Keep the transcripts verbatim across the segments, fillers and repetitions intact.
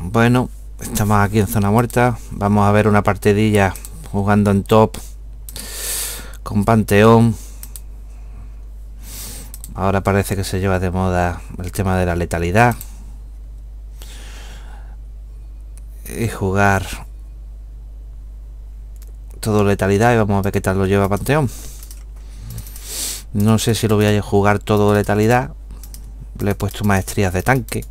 Bueno, estamos aquí en zona muerta. Vamos a ver una partidilla jugando en top con Panteón. Ahora parece que se lleva de moda el tema de la letalidad y jugar todo letalidad, y vamos a ver qué tal lo lleva Panteón. No sé si lo voy a jugar todo letalidad. Le he puesto maestrías de tanque,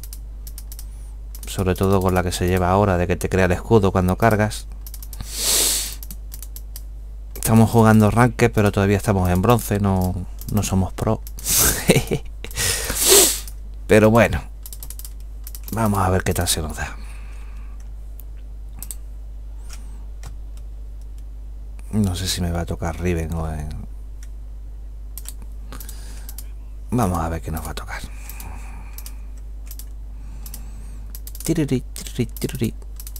sobre todo con la que se lleva ahora, de que te crea el escudo cuando cargas. Estamos jugando ranked, pero todavía estamos en bronce, no, no somos pro. Pero bueno, vamos a ver qué tal se nos da. No sé si me va a tocar Riven o en... Vamos a ver qué nos va a tocar. Tiriri, tiriri, tiriri.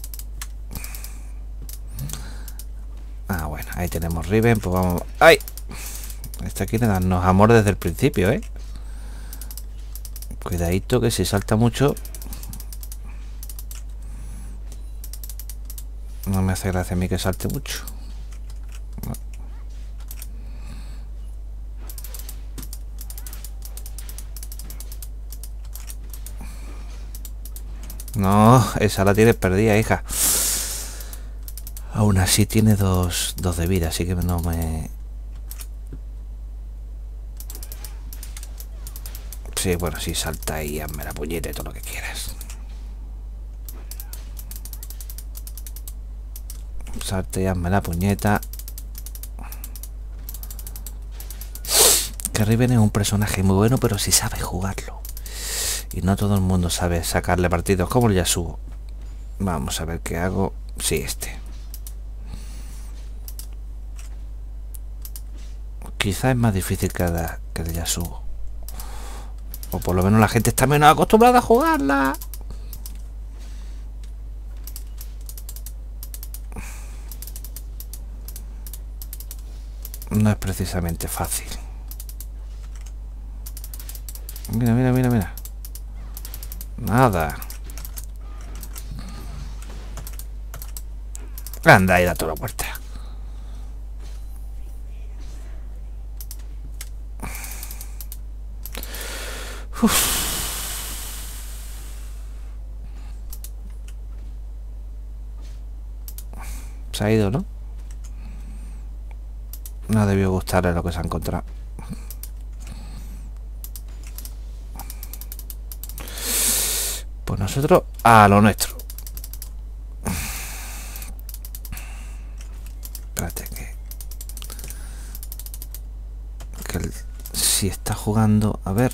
Ah, bueno, ahí tenemos Riven, pues vamos... ¡Ay! Este quiere darnos amor desde el principio, ¿eh? Cuidadito que si salta mucho... No me hace gracia a mí que salte mucho. No, esa la tienes perdida, hija. Aún así tiene dos, dos de vida, así que no me... Sí, bueno, sí, salta y hazme la puñeta y todo lo que quieras. Salta y hazme la puñeta. Que Riven es un personaje muy bueno, pero si sabe jugarlo. Y no todo el mundo sabe sacarle partidos como el Yasuo. Vamos a ver qué hago. Sí, este. Quizás es más difícil que, la, que el Yasuo. O por lo menos la gente está menos acostumbrada a jugarla. No es precisamente fácil. Mira, mira, mira, mira. Nada. Anda y da toda la puerta. Uf. Se ha ido, ¿no? No debió gustarle lo que se ha encontrado. Pues nosotros a lo nuestro. Espérate que... que el, si está jugando... A ver...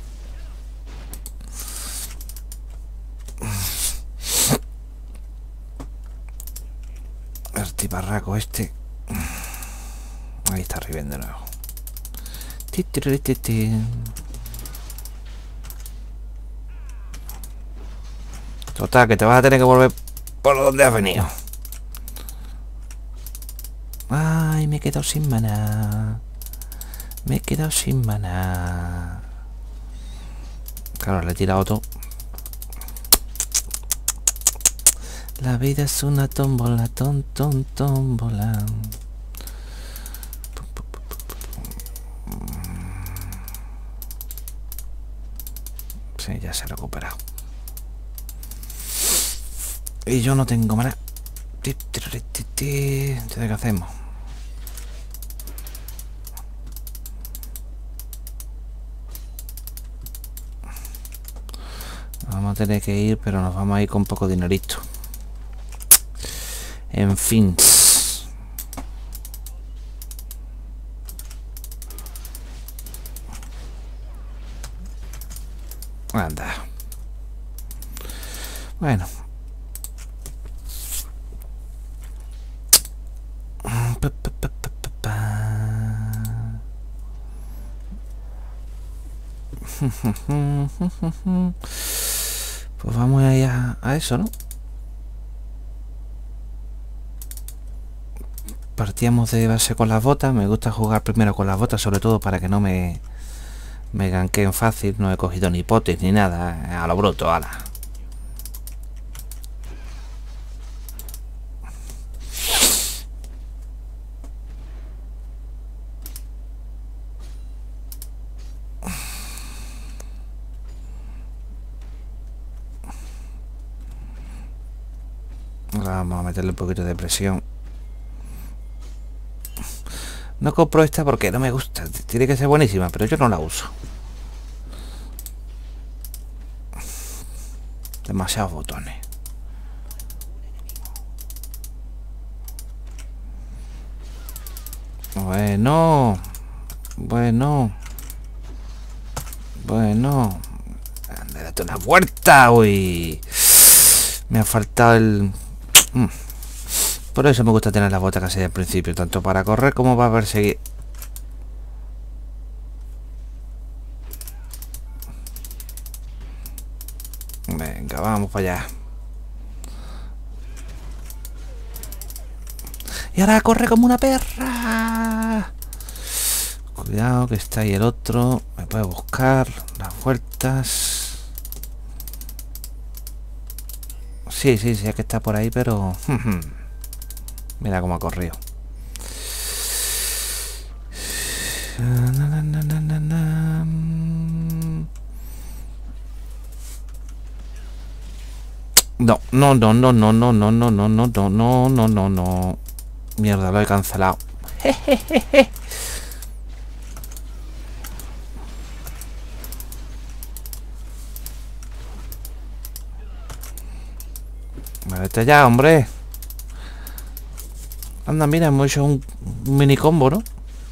El tiparraco este... Ahí está Riven de nuevo. Total, que te vas a tener que volver por donde has venido. Ay, me he quedado sin maná. Me he quedado sin maná. Claro, le he tirado todo. La vida es una tómbola, ton, ton, tómbola. Sí, ya se ha recuperado. Y yo no tengo maná. Entonces, ¿qué hacemos? Vamos a tener que ir, pero nos vamos a ir con poco dinerito. En fin. Anda. Bueno. Pues vamos a ir a, a eso, ¿no? Partíamos de base con las botas. Me gusta jugar primero con las botas, sobre todo para que no me me ganqueen fácil. No he cogido ni potes ni nada, a lo bruto, ala. Ahora vamos a meterle un poquito de presión. No compro esta porque no me gusta. Tiene que ser buenísima, pero yo no la uso. Demasiados botones. Bueno. Bueno. Bueno. Anda, date una vuelta, uy. Me ha faltado el... Por eso me gusta tener las botas casi al principio, tanto para correr como para perseguir. Venga, vamos para allá. Y ahora corre como una perra. Cuidado que está ahí el otro. Me puede buscar las vueltas. Sí, sí, sí, es que está por ahí, pero... Mira cómo ha corrido. No, no, no, no, no, no, no, no, no, no, no, no, no, no, no. Mierda, lo he cancelado. Vete ya, hombre. Anda, mira, hemos hecho un, un mini combo, ¿no?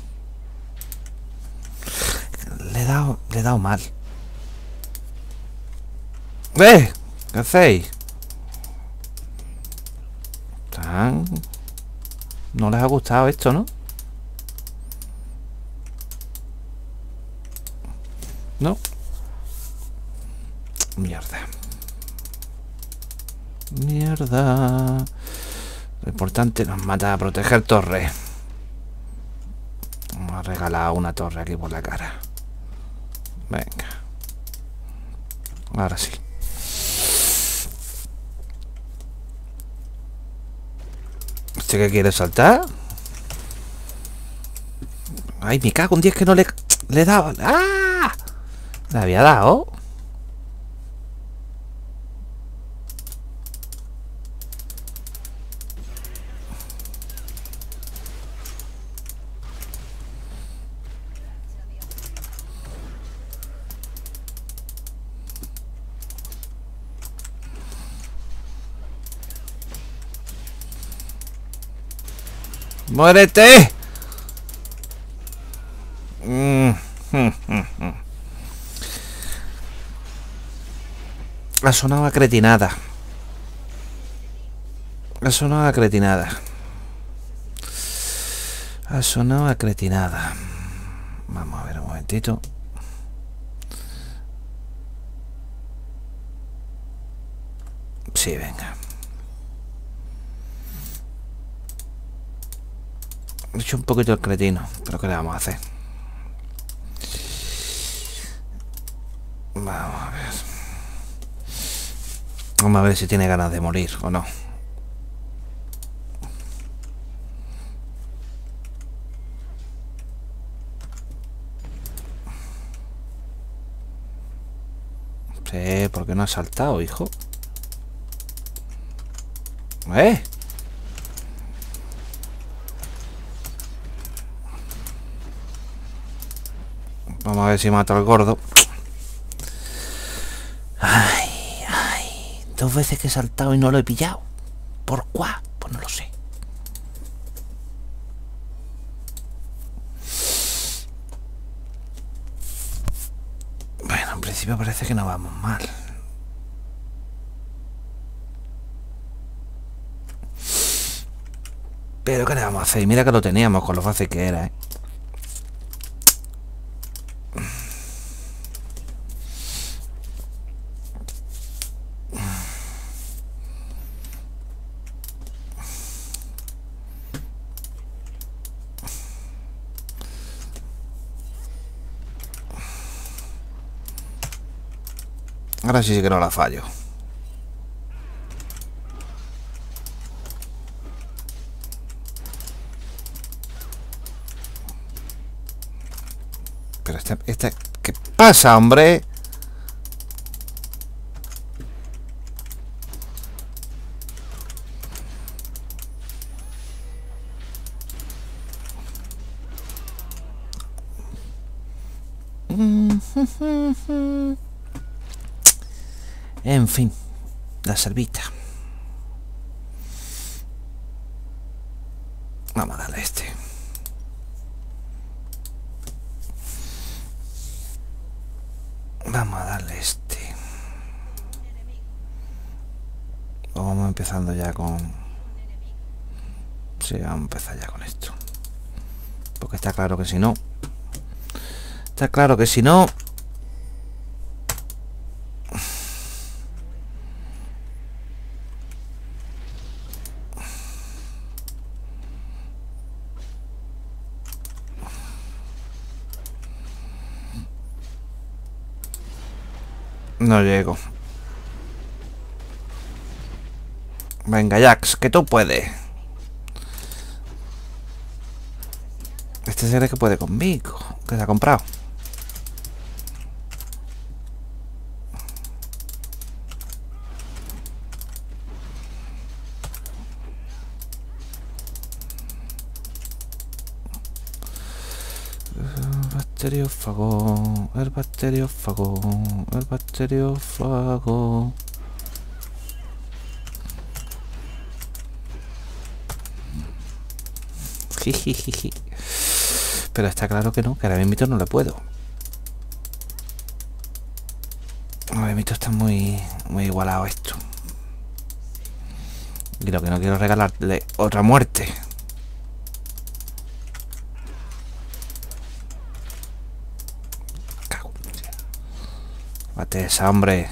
Le he dado, le he dado mal. ¡Eh! ¿Qué hacéis? Tan... No les ha gustado esto, ¿no? No. Mierda. Mierda. Lo importante nos mata a proteger torre. Vamos a regalar una torre aquí por la cara. Venga. Ahora sí. ¿Este que quiere saltar? Ay, me cago en diez que no le... Le he dado... ¡Ah! Le había dado. ¡Muérete! Mm, mm, mm, mm. Ha sonado a cretinada. Ha sonado a cretinada. Ha sonado a cretinada. Vamos a ver un momentito. Sí, venga. He hecho un poquito el cretino, pero ¿qué le vamos a hacer? Vamos a ver. Vamos a ver si tiene ganas de morir o no. Sí, ¿por qué no has saltado, hijo? ¿Eh? Vamos a ver si mato al gordo. Ay, ay. Dos veces que he saltado y no lo he pillado. ¿Por cuál? Pues no lo sé. Bueno, en principio parece que no vamos mal. Pero ¿qué le vamos a hacer? Mira que lo teníamos con lo fácil que era, ¿eh? Ahora sí que no la fallo. Pero este, este... ¿Qué pasa, hombre? En fin, la servita. Vamos a darle este. Vamos a darle este. O vamos empezando ya con... Sí, vamos a empezar ya con esto. Porque está claro que si no... Está claro que si no... No llego. Venga, Jax, que tú puedes. Este se cree que puede conmigo. Que se ha comprado. El bacteriófago. El bacteriófago. El bacteriófago. Pero está claro que no, que ahora mismo no le puedo. Ahora mismo está muy, muy igualado esto. Y lo que no quiero es regalarle otra muerte. Cago. Bate esa, hombre.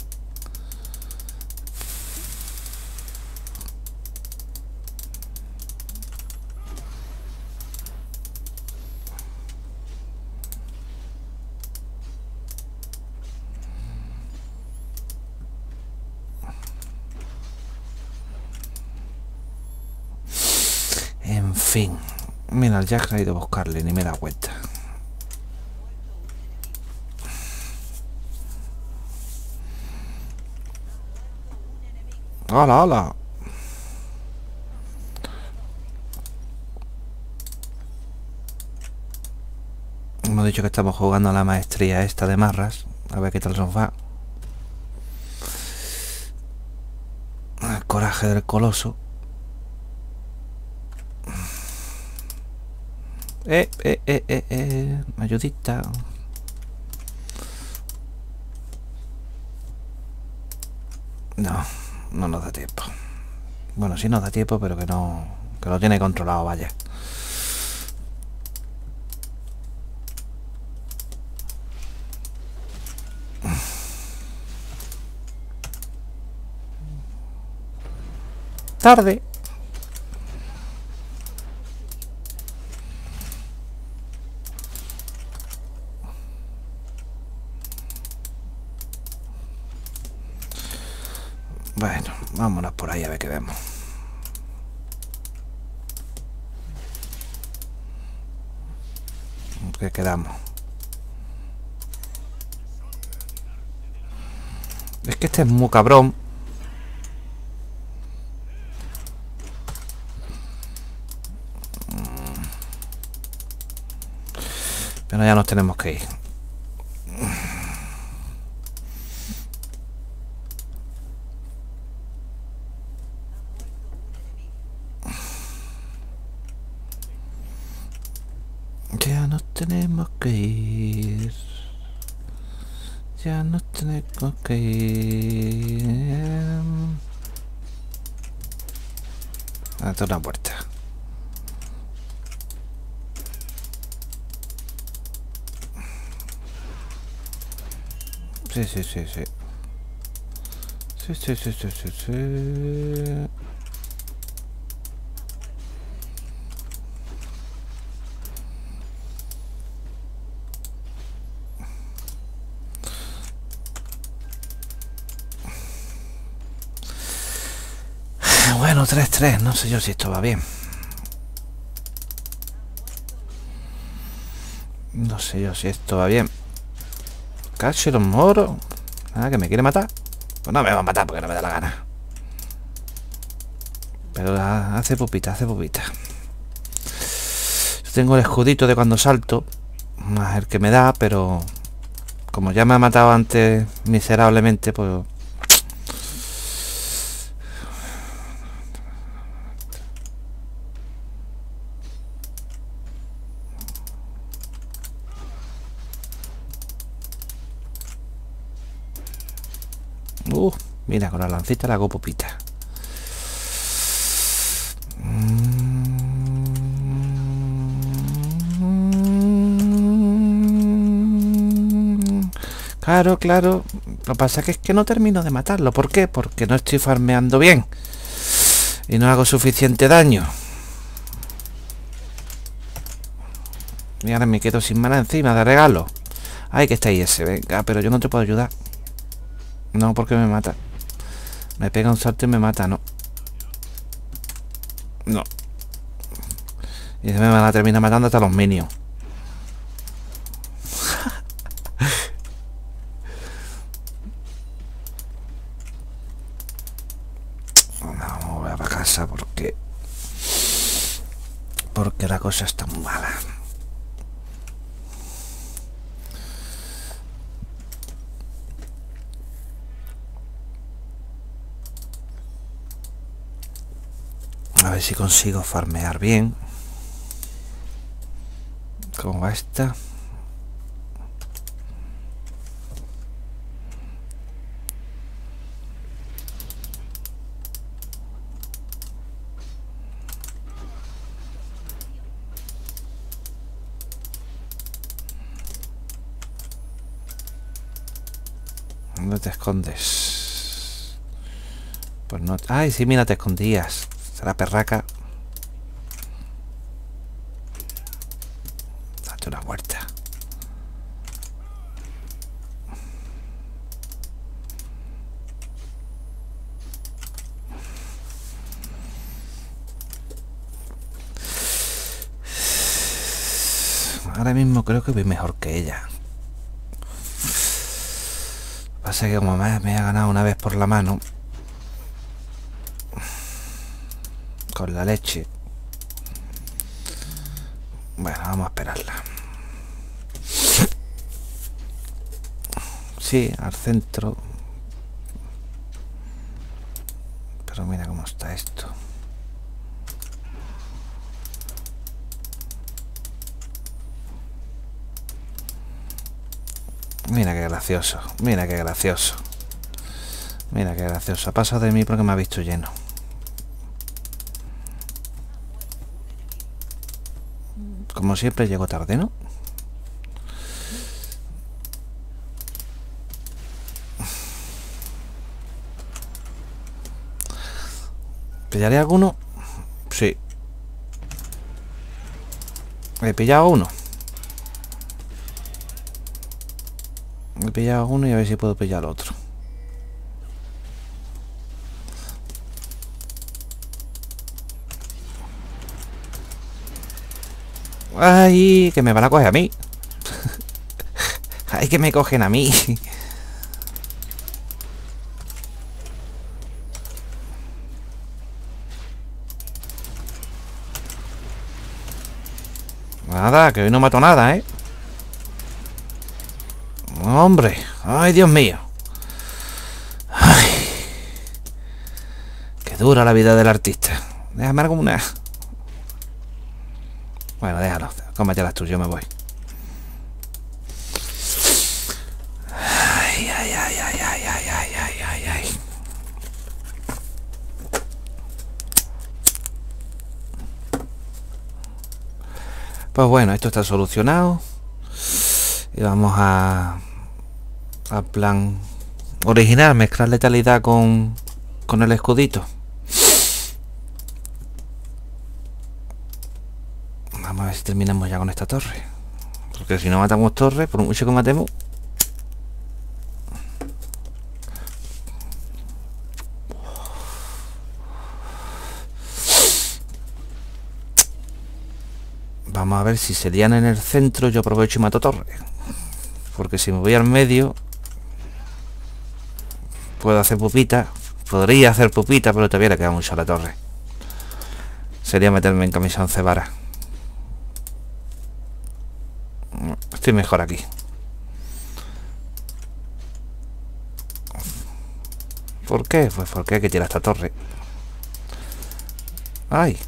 En fin. Mira, el Jack ha ido a buscarle, ni me da cuenta. ¡Hala, hala! Hemos dicho que estamos jugando a la maestría esta de marras. A ver qué tal nos va. El coraje del coloso. Eh, eh, eh, eh, eh. Ayudita. No, no nos da tiempo. Bueno, sí nos da tiempo, pero que no... Que lo tiene controlado, vaya. Tarde. Bueno, vámonos por ahí a ver qué vemos. ¿Qué quedamos? Es que este es muy cabrón. Pero ya nos tenemos que ir. Ya nos tenemos que ir. Ya nos tenemos que ir. Hasta una puerta. Sí, sí, sí, sí. Sí, sí, sí, sí, sí, sí. Bueno, tres tres, no sé yo si esto va bien. No sé yo si esto va bien. Casi los moros. Ah, que me quiere matar. Pues no me va a matar porque no me da la gana. Pero hace pupita, hace pupita. Yo tengo el escudito de cuando salto. más el que me da, pero como ya me ha matado antes miserablemente, pues... Uh, mira, con la lancita la hago pupita. Claro, claro. Lo que pasa es que no termino de matarlo. ¿Por qué? Porque no estoy farmeando bien. Y no hago suficiente daño. Y ahora me quedo sin mana encima de regalo. Ay, que está ahí ese. Venga, pero yo no te puedo ayudar. No, porque me mata. Me pega un salto y me mata, no. No. Y se me van a terminar matando hasta los minions. No, voy a para casa porque... Porque la cosa está muy mala. A ver si consigo farmear bien. ¿Cómo va esta? ¿Dónde te escondes? Pues no... Ay, sí, mira, te escondías. Será perraca. Date una vuelta. Ahora mismo creo que voy mejor que ella. Pasa que como me, me ha ganado una vez por la mano con la leche. Bueno, vamos a esperarla. Sí, al centro. Pero mira cómo está esto. Mira qué gracioso, mira qué gracioso. Mira qué gracioso. Ha pasado de mí porque me ha visto lleno. Como siempre llego tarde, ¿no? ¿Pillaré alguno? Sí. He pillado uno. He pillado uno y a ver si puedo pillar otro. Ay, que me van a coger a mí. Ay, que me cogen a mí. Nada, que hoy no mato nada, ¿eh? Hombre, ay, Dios mío. Ay, qué dura la vida del artista. Déjame alguna. Bueno, déjalo, cómetelas tú, yo me voy. Ay, ay, ay, ay, ay, ay, ay, ay, ay, ay. Pues bueno, esto está solucionado. Y vamos a... al plan original, mezclar letalidad con, con el escudito. Vamos a ver si terminamos ya con esta torre. Porque si no matamos torre, por mucho que matemos... Vamos a ver si se lían en el centro, yo aprovecho y mato torre. Porque si me voy al medio... puedo hacer pupita. Podría hacer pupita, pero todavía le queda mucho a la torre. Sería meterme en camisa once varas. estoy mejor aquí. ¿Por qué? Pues porque hay que tirar esta torre. ¡Ay!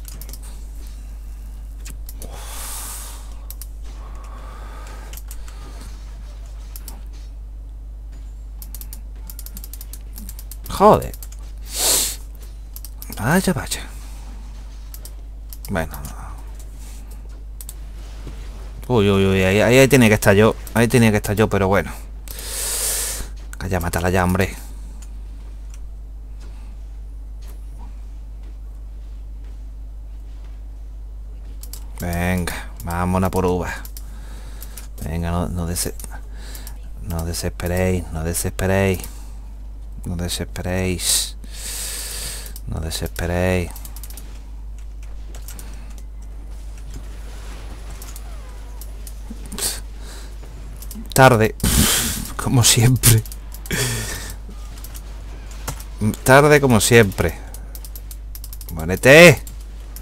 Joder. Vaya, vaya. Bueno. Uy, uy, uy. Ahí, ahí tenía que estar yo. Ahí tenía que estar yo, pero bueno. Calla, mátala ya, hombre. Venga, vámonos por uva. Venga, no, no, des no desesperéis, no desesperéis. No desesperéis. No desesperéis. Tarde. Como siempre. Tarde como siempre. Muérete.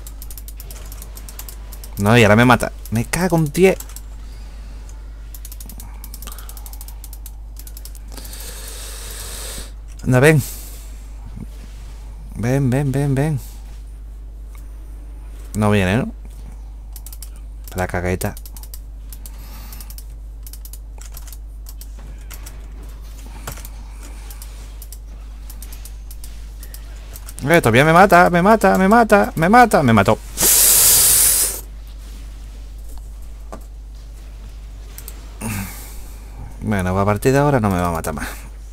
No, y ahora me mata. Me cago en diez. Anda, ven. Ven, ven, ven, ven. No viene, ¿no? La cagueta. Eh, todavía me mata, me mata, me mata, me mata, me mató. Bueno, a partir de ahora no me va a matar más.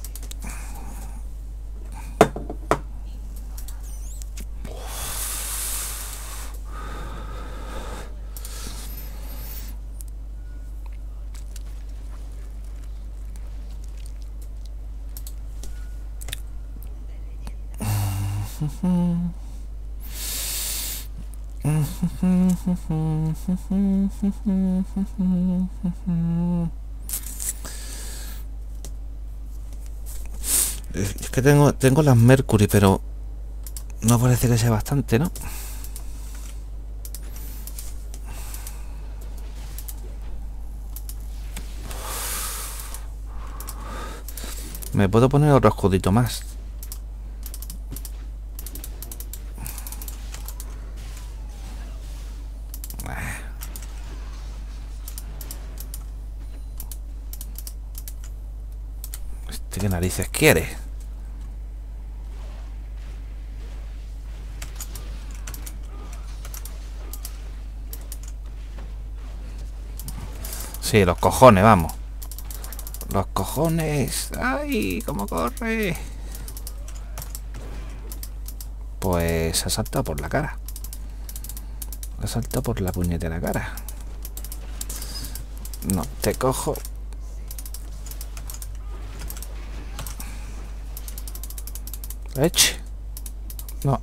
Es que tengo, tengo las Mercury, pero no parece que sea bastante, ¿no? Me puedo poner otro escudito más. Este, ¿qué narices quiere? Sí, los cojones, vamos. Los cojones. ¡Ay! ¿Cómo corre? Pues ha saltado por la cara. Ha saltado por la puñetera cara. No, te cojo. Eche. No.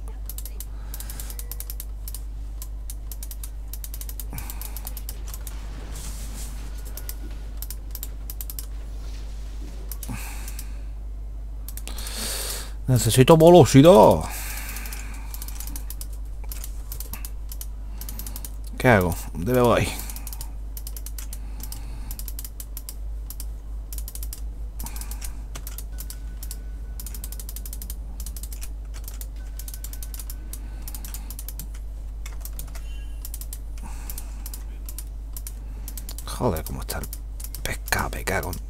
Necesito velocidad. ¿Qué hago? ¿Dónde me voy? Joder, cómo está el pescado, me cago en...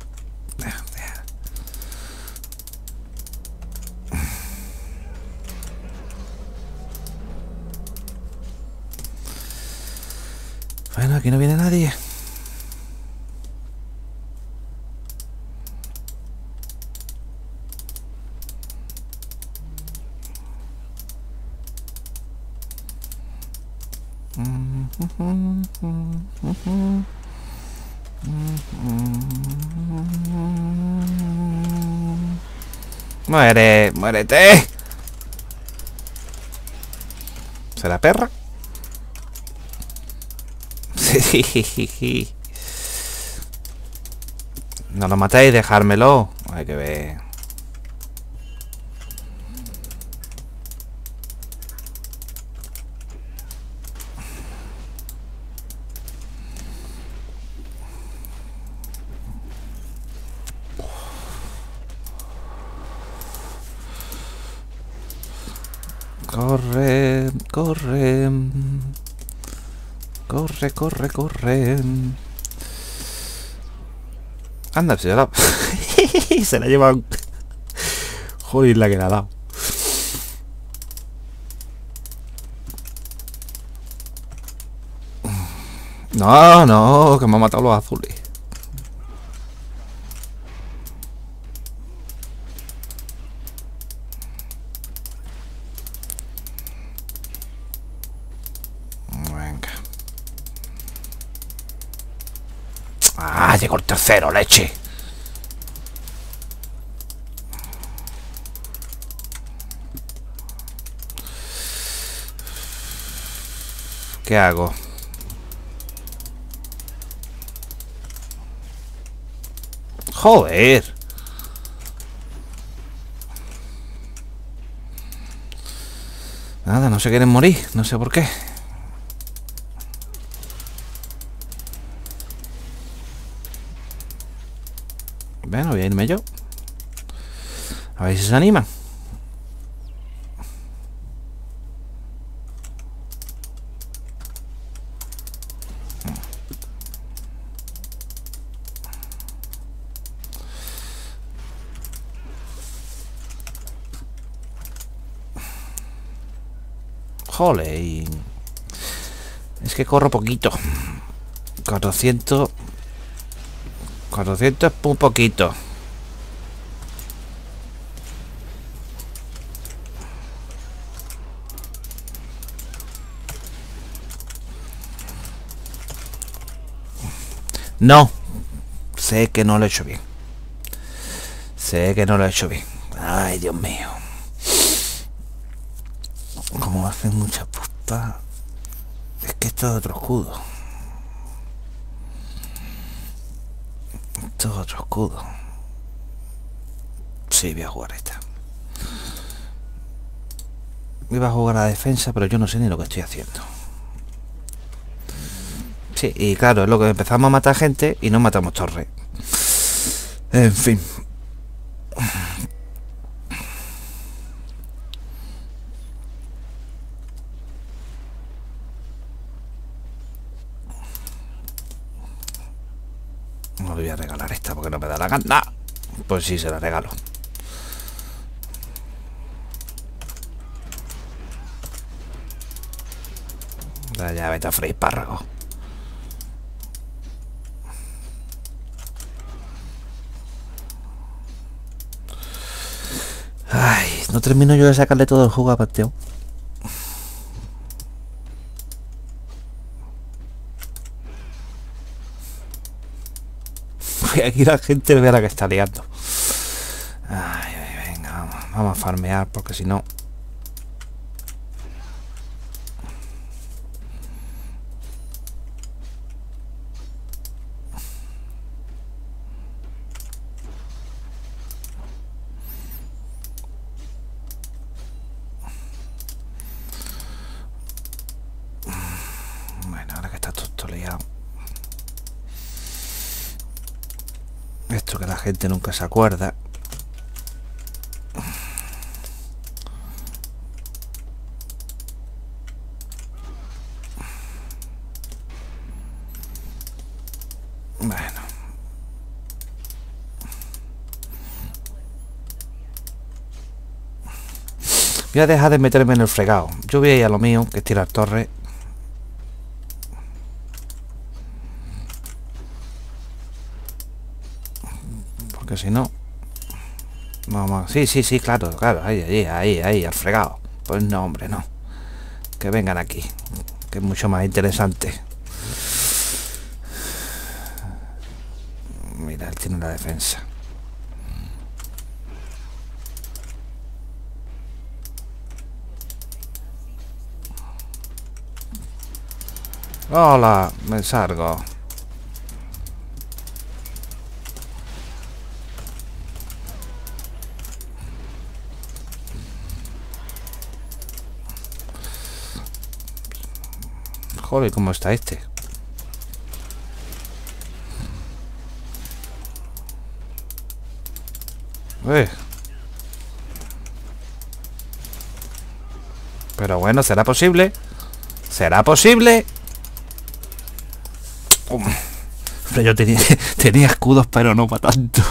Bueno, aquí no viene nadie. Muere, muérete. ¿Será perra? No lo matéis, dejármelo. Hay que ver. Corre, corre. Corre, corre, corre. Anda, se la ha dado. Se la lleva. Joder, la que le ha dado. No, no, que me ha matado los azules. Venga. Ah, llegó el tercero, leche. ¿Qué hago? Joder. Nada, no se quieren morir. No sé por qué. Bueno, voy a irme yo. A ver si se animan. Jole, es que corro poquito. cuatrocientos. cuatrocientos es muy poquito. No. Sé que no lo he hecho bien. Sé que no lo he hecho bien. Ay, Dios mío. Como hacen mucha puta. Es que esto es otro escudo. Esto es otro escudo. Sí, voy a jugar esta. Iba a jugar a la defensa, pero yo no sé ni lo que estoy haciendo. Sí, y claro, es lo que empezamos a matar gente y no matamos torres. En fin. No le voy a regalar esta porque no me da la gana. Pues sí, se la regalo. Ya, vete a freír espárragos. Ay, no termino yo de sacarle todo el jugo a Panteón. Aquí la gente ve a la que está liando. Ay, ay, venga, vamos, vamos a farmear porque si no... Bueno, ahora que está todo, todo liado. Esto que la gente nunca se acuerda. Bueno. Voy a dejar de meterme en el fregado. Yo voy a ir a lo mío, que es tirar torres. Porque si no... Vamos. Sí, sí, sí, claro, claro. Ahí, ahí, ahí, ahí, al fregado. Pues no, hombre, no. Que vengan aquí. Que es mucho más interesante. Mira, él tiene la defensa. Hola, me salgo. Joder, ¿cómo está este? Eh. Pero bueno, ¿será posible? ¿Será posible? Pero yo tenía, tenía escudos, pero no para tanto.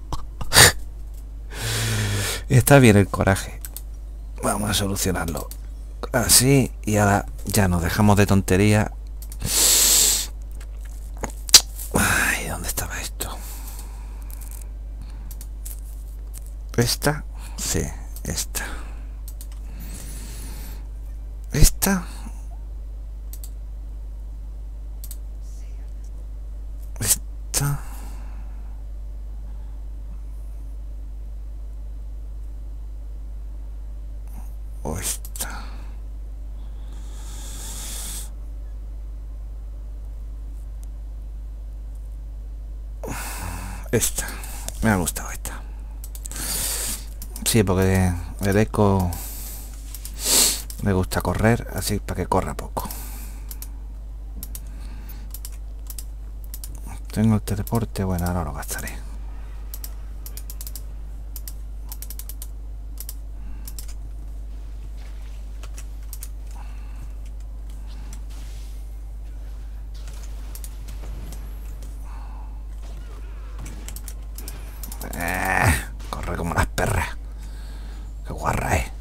Está bien el coraje. Vamos a solucionarlo. Así, y ahora ya nos dejamos de tontería. Ay, ¿dónde estaba esto? ¿Esta? Sí, esta. ¿Esta? ¿Esta? ¿O esta? Esta. Me ha gustado esta. Sí, porque el eco me gusta correr, así para que corra poco. Tengo el teleporte, bueno, ahora lo gastaré. Eh, corre como las perras. Qué guarra es.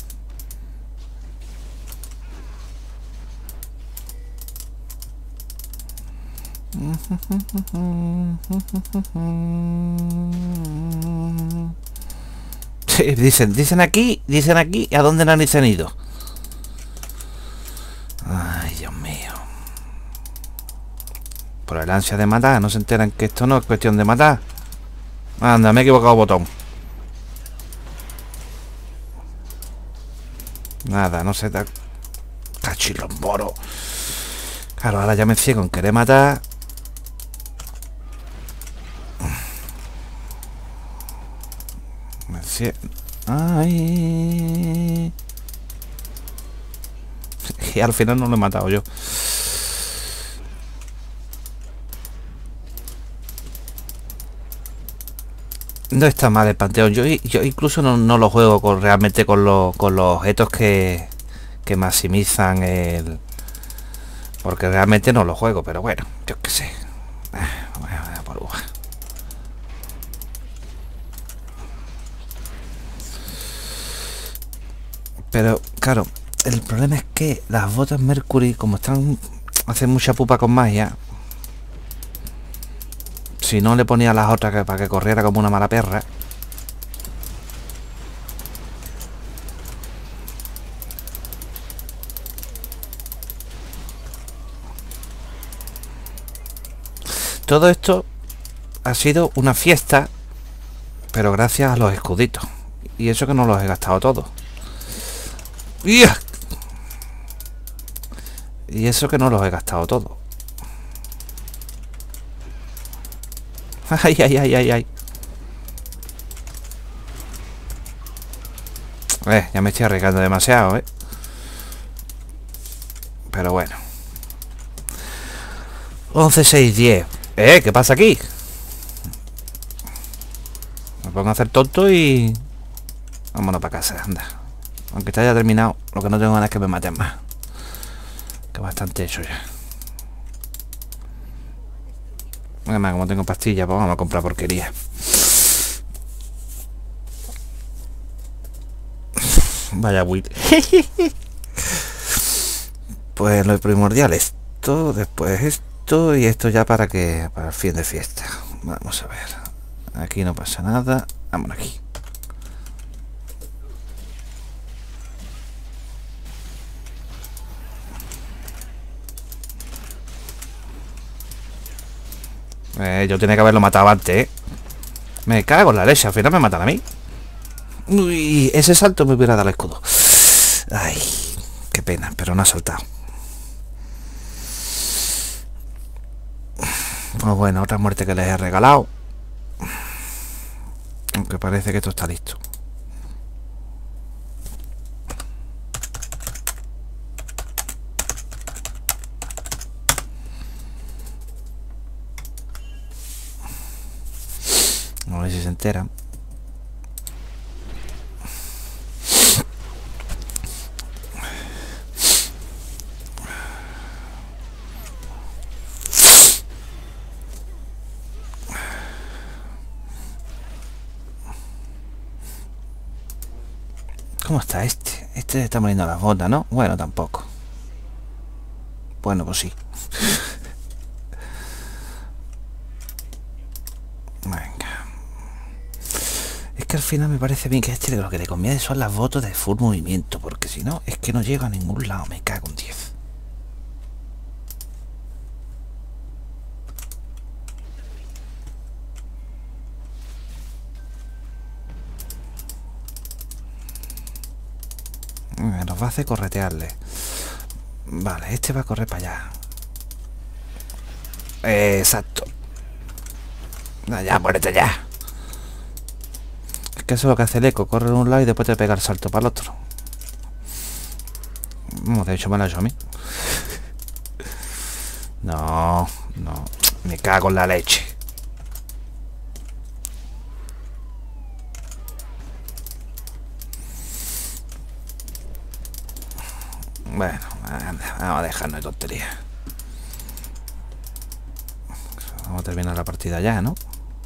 Sí, dicen, dicen aquí, dicen aquí, ¿a dónde no se han ido? Ay, Dios mío. Por el ansia de matar, no se enteran que esto no es cuestión de matar. Anda, me he equivocado botón. Nada, no se da. Cachilomboro. Claro, ahora ya me ciego en querer matar. Me ciego. Ay. Y al final no lo he matado yo. No está mal el Panteón. Yo, yo incluso no, no lo juego con, realmente con, lo, con los objetos que, que maximizan el... Porque realmente no lo juego, pero bueno, yo qué sé. Bueno, por uva. Pero, claro, el problema es que las botas Mercury, como están... hacen mucha pupa con magia... Si no le ponía las otras que, para que corriera como una mala perra. Todo esto ha sido una fiesta, pero gracias a los escuditos. Y eso que no los he gastado todos. ¡Yeah! Y eso que no los he gastado todos. Ay, ay, ay, ay, ay. Eh, ya me estoy arriesgando demasiado, eh. Pero bueno. once, seis, diez. Eh, ¿qué pasa aquí? Me pongo a hacer tonto y... Vámonos para casa, anda. Aunque está ya terminado, lo que no tengo ganas es que me maten más. Que bastante hecho ya. Además, como tengo pastillas, pues vamos a comprar porquería. Vaya Will. Pues lo primordial, esto, después esto y esto ya para que para el fin de fiesta. Vamos a ver. Aquí no pasa nada. Vámonos aquí. Eh, yo tenía que haberlo matado antes, ¿eh? Me cago en la leche, al final me matan a mí. Uy, ese salto me hubiera dado el escudo. Ay, qué pena, pero no ha saltado. Pues bueno, otra muerte que les he regalado. Aunque parece que esto está listo. A ver si se enteran. ¿Cómo está este? Este está poniendo las botas, ¿no? Bueno, tampoco. Bueno, pues sí. Venga. Es que al final me parece bien que este lo que le conviene son las botas de full movimiento, porque si no, es que no llego a ningún lado, me cago en diez. Nos va a hacer corretearle. Vale, este va a correr para allá. Eh, exacto. Ya, muérete ya. Es que eso es lo que hace el eco. Corre de un lado y después te pega el salto para el otro. No, de hecho me lo ha hecho a mí. No, no. Me cago en la leche. Bueno, anda, vamos a dejarnos de tonterías. Vamos a terminar la partida ya, ¿no?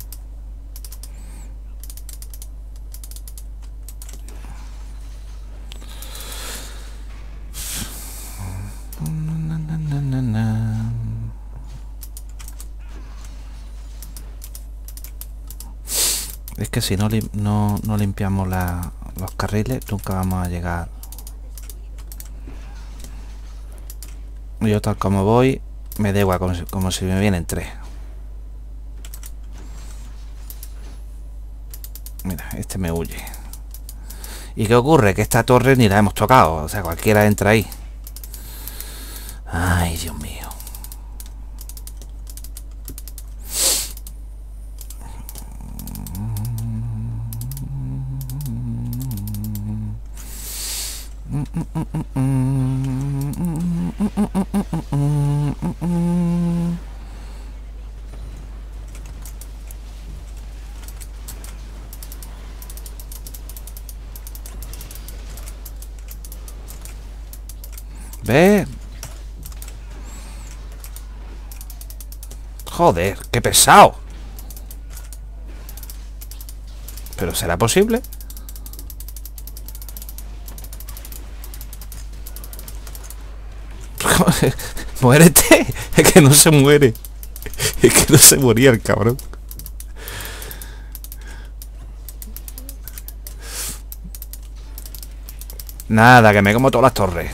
Es que si no, no, no limpiamos la, los carriles, nunca vamos a llegar. Yo tal como voy, me da igual, como si, como si me vienen tres. Mira, este me huye. ¿Y qué ocurre? Que esta torre ni la hemos tocado. O sea, cualquiera entra ahí. Ay, Dios mío. ¿Ve? Joder, qué pesado. ¿Pero será posible? Muérete. Es que no se muere. Es que no se moría el cabrón. Nada, que me como todas las torres.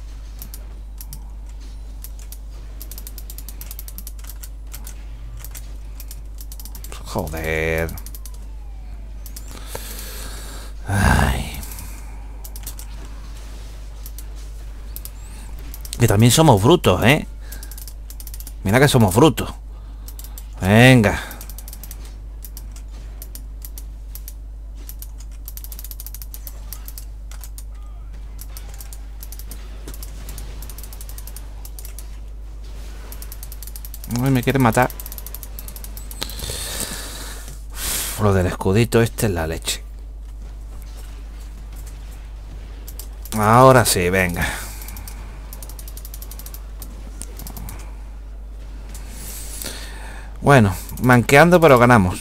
Joder. Ay. Que también somos brutos, ¿eh? Mira que somos brutos. Venga. Uy, me quieren matar. Lo del escudito este es la leche. Ahora sí, venga. Bueno, manqueando pero ganamos.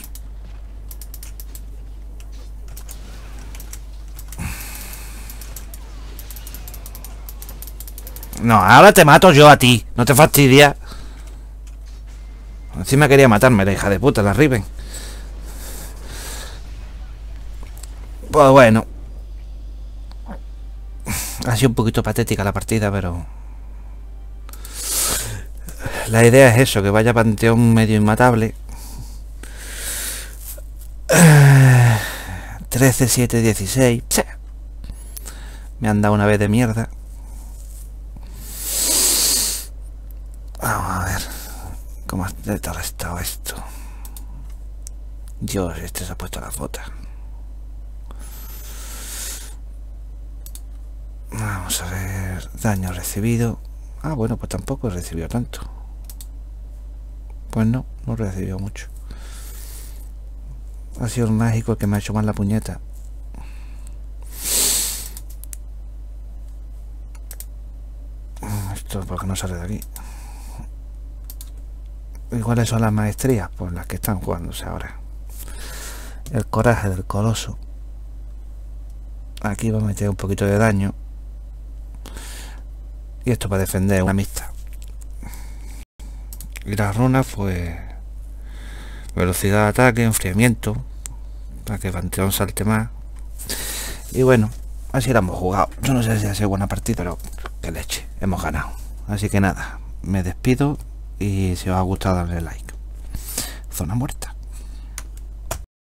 No, ahora te mato yo a ti. No te fastidia. Encima quería matarme la hija de puta, la Riven. Pues bueno. Ha sido un poquito patética la partida, pero... La idea es eso, que vaya Panteón medio inmatable. trece, siete, dieciséis. Me han dado una vez de mierda. Vamos a ver cómo ha estado esto. Dios, este se ha puesto las botas. Vamos a ver. Daño recibido. Ah, bueno, pues tampoco he recibido tanto. Pues no, no he recibido mucho. Ha sido el mágico el que me ha hecho mal la puñeta. Esto es porque no sale de aquí. Iguales son las maestrías por las que están jugándose ahora. El coraje del coloso. Aquí va a meter un poquito de daño. Y esto para defender una amistad. Y las runas, pues velocidad de ataque, enfriamiento, para que Panteón salte más. Y bueno, así la hemos jugado. Yo no sé si ha sido buena partida, pero qué leche, hemos ganado. Así que nada, me despido y si os ha gustado darle like. Zona muerta.